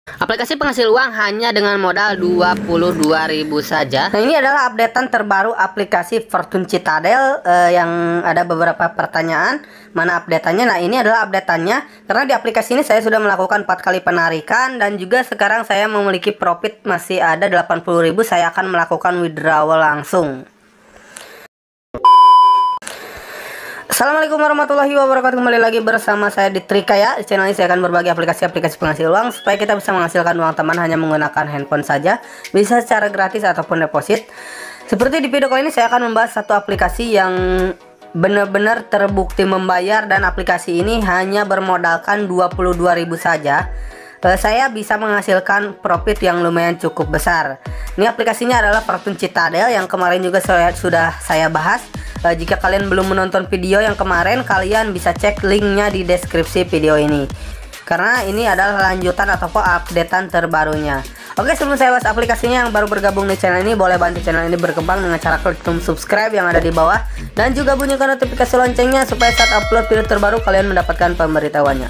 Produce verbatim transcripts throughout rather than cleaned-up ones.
Aplikasi penghasil uang hanya dengan modal dua puluh dua ribu saja. Nah, ini adalah updatean terbaru aplikasi Fortune Citadel eh, yang ada beberapa pertanyaan. Mana updateannya? Nah, ini adalah updateannya. Karena di aplikasi ini saya sudah melakukan empat kali penarikan dan juga sekarang saya memiliki profit masih ada delapan puluh ribu. Saya akan melakukan withdrawal langsung. Assalamualaikum warahmatullahi wabarakatuh. Kembali lagi bersama saya di Trikaya. Di channel ini saya akan berbagi aplikasi-aplikasi penghasil uang supaya kita bisa menghasilkan uang teman hanya menggunakan handphone saja, bisa secara gratis ataupun deposit. Seperti di video kali ini saya akan membahas satu aplikasi yang benar-benar terbukti membayar, dan aplikasi ini hanya bermodalkan dua puluh dua ribu saja. Saya bisa menghasilkan profit yang lumayan cukup besar. Ini aplikasinya adalah Fortune Citadel yang kemarin juga saya, sudah saya bahas. Uh, jika kalian belum menonton video yang kemarin, kalian bisa cek linknya di deskripsi video ini, karena ini adalah lanjutan ataupun updatean terbarunya. Oke, sebelum saya bahas aplikasinya, yang baru bergabung di channel ini boleh bantu channel ini berkembang dengan cara klik tombol subscribe yang ada di bawah, dan juga bunyikan notifikasi loncengnya supaya saat upload video terbaru kalian mendapatkan pemberitahuannya.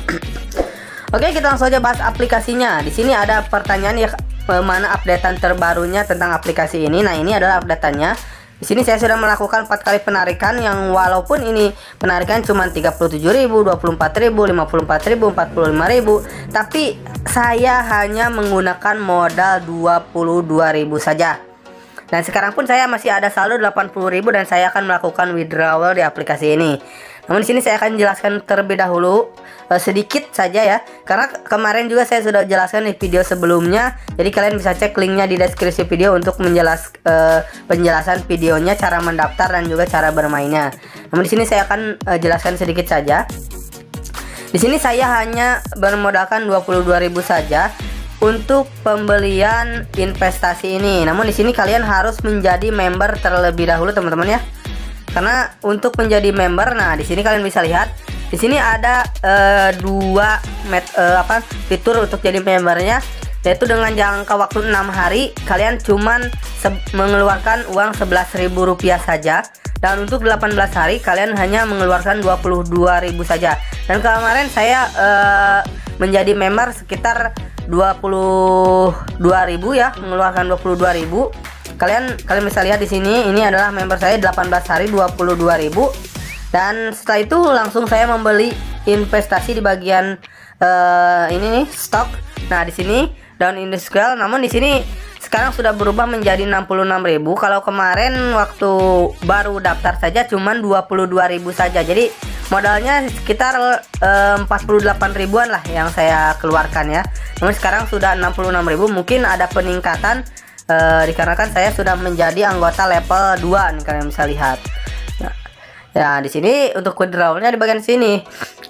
Oke, kita langsung aja bahas aplikasinya. Di sini ada pertanyaan ya, mana updatean terbarunya tentang aplikasi ini. Nah, ini adalah updateannya. Di sini saya sudah melakukan empat kali penarikan, yang walaupun ini penarikan cuma tiga puluh tujuh ribu, dua puluh empat ribu, lima puluh empat ribu, empat puluh lima ribu, tapi saya hanya menggunakan modal dua puluh dua ribu saja. Dan sekarang pun saya masih ada saldo delapan puluh ribu dan saya akan melakukan withdrawal di aplikasi ini. Namun di sini saya akan jelaskan terlebih dahulu uh, sedikit saja ya, karena kemarin juga saya sudah jelaskan di video sebelumnya. Jadi kalian bisa cek linknya di deskripsi video untuk menjelas uh, penjelasan videonya, cara mendaftar dan juga cara bermainnya. Namun di sini saya akan uh, jelaskan sedikit saja. Di sini saya hanya bermodalkan dua puluh dua ribu saja untuk pembelian investasi ini. Namun di sini kalian harus menjadi member terlebih dahulu teman-teman ya. Karena untuk menjadi member, nah di sini kalian bisa lihat, di sini ada uh, dua met, uh, apa fitur untuk jadi membernya, yaitu dengan jangka waktu enam hari kalian cuman mengeluarkan uang sebelas ribu rupiah saja, dan untuk delapan belas hari kalian hanya mengeluarkan dua puluh dua ribu saja. Dan kemarin saya uh, menjadi member sekitar dua puluh dua ribu ya, mengeluarkan dua puluh dua ribu. Kalian kalian bisa lihat di sini, ini adalah member saya delapan belas hari dua puluh dua ribu. Dan setelah itu langsung saya membeli investasi di bagian uh, ini nih, stok. Nah, di sini down industrial, namun di sini sekarang sudah berubah menjadi enam puluh enam ribu. Kalau kemarin waktu baru daftar saja cuman dua puluh dua ribu saja. Jadi modalnya sekitar uh, empat puluh delapan ribuan lah yang saya keluarkan ya. Namun sekarang sudah enam puluh enam ribu. Mungkin ada peningkatan Uh, dikarenakan saya sudah menjadi anggota level dua nih, kalian bisa lihat. Nah, ya di sini untuk withdrawalnya di bagian sini.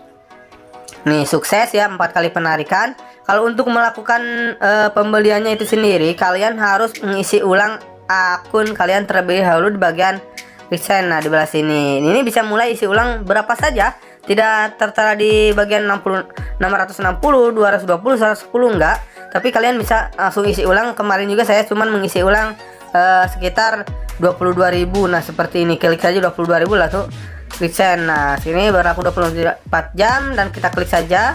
Nih sukses ya, empat kali penarikan. Kalau untuk melakukan uh, pembeliannya itu sendiri, kalian harus mengisi ulang akun kalian terlebih dahulu di bagian resign. Nah, di belah sini. Ini bisa mulai isi ulang berapa saja, tidak tertera di bagian enam puluh, enam ratus enam puluh, dua ratus dua puluh, seratus sepuluh enggak. Tapi kalian bisa langsung isi ulang. Kemarin juga saya cuman mengisi ulang uh, sekitar dua puluh dua ribu. Nah, seperti ini. Klik saja dua puluh dua ribu lah tuh. Klik send. Nah, sini berlaku dua puluh empat jam dan kita klik saja.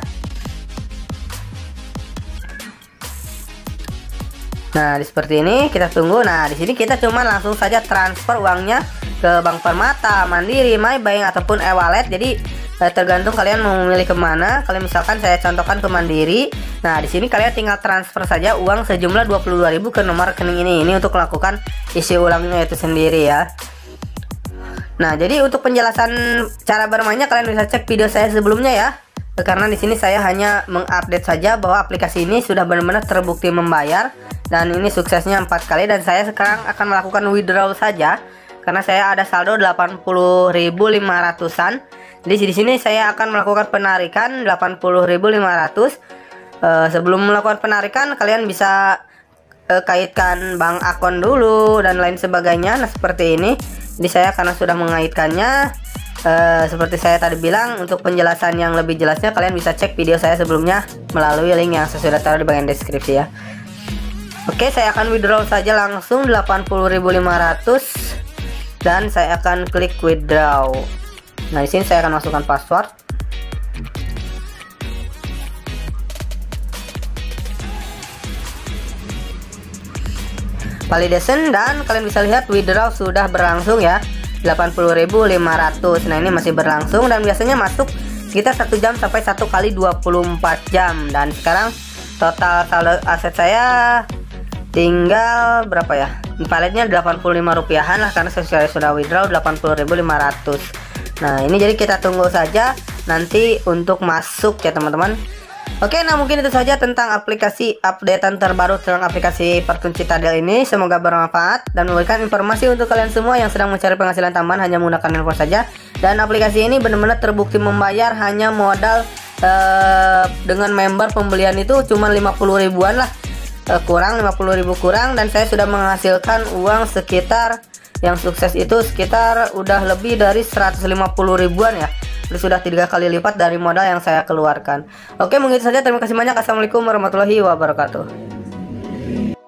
Nah, di seperti ini kita tunggu. Nah, di sini kita cuma langsung saja transfer uangnya ke Bank Permata, Mandiri, Maybank ataupun e-wallet. Jadi eh, tergantung kalian mau memilih kemana. Kalian misalkan saya contohkan ke Mandiri. Nah, di sini kalian tinggal transfer saja uang sejumlah dua puluh dua ribu ke nomor rekening ini. Ini untuk melakukan isi ulangnya itu sendiri ya. Nah, jadi untuk penjelasan cara bermainnya kalian bisa cek video saya sebelumnya ya. Karena di sini saya hanya mengupdate saja bahwa aplikasi ini sudah benar-benar terbukti membayar, dan ini suksesnya empat kali. Dan saya sekarang akan melakukan withdrawal saja karena saya ada saldo delapan puluh ribu lima ratusan. Jadi di sini saya akan melakukan penarikan delapan puluh ribu lima ratus. Uh, sebelum melakukan penarikan kalian bisa uh, kaitkan bank akun dulu dan lain sebagainya. Nah, seperti ini. Jadi saya karena sudah mengaitkannya, Uh, seperti saya tadi bilang, untuk penjelasan yang lebih jelasnya kalian bisa cek video saya sebelumnya melalui link yang saya sudah taruh di bagian deskripsi ya. Oke, saya akan withdraw saja langsung delapan puluh ribu lima ratus dan saya akan klik withdraw. Nah, di sini saya akan masukkan password. validation, dan kalian bisa lihat withdraw sudah berlangsung ya, delapan puluh ribu lima ratus. Nah ini masih berlangsung dan biasanya masuk sekitar satu jam sampai satu kali dua puluh empat jam. Dan sekarang total saldo aset saya tinggal berapa ya, validnya delapan puluh lima rupiahan lah, karena saya sudah withdraw delapan puluh ribu lima ratus. Nah ini jadi kita tunggu saja nanti untuk masuk ya teman-teman. Oke, nah mungkin itu saja tentang aplikasi updatean terbaru tentang aplikasi Fortune Citadel ini. Semoga bermanfaat dan memberikan informasi untuk kalian semua yang sedang mencari penghasilan tambahan hanya menggunakan handphone saja. Dan aplikasi ini benar-benar terbukti membayar, hanya modal eh, dengan member pembelian itu cuma lima puluh ribuan lah, eh, kurang lima puluh ribu kurang, dan saya sudah menghasilkan uang sekitar, yang sukses itu sekitar udah lebih dari seratus lima puluh ribuan ya. Sudah tiga kali lipat dari modal yang saya keluarkan. Oke, mungkin itu saja. Terima kasih banyak. Assalamualaikum warahmatullahi wabarakatuh.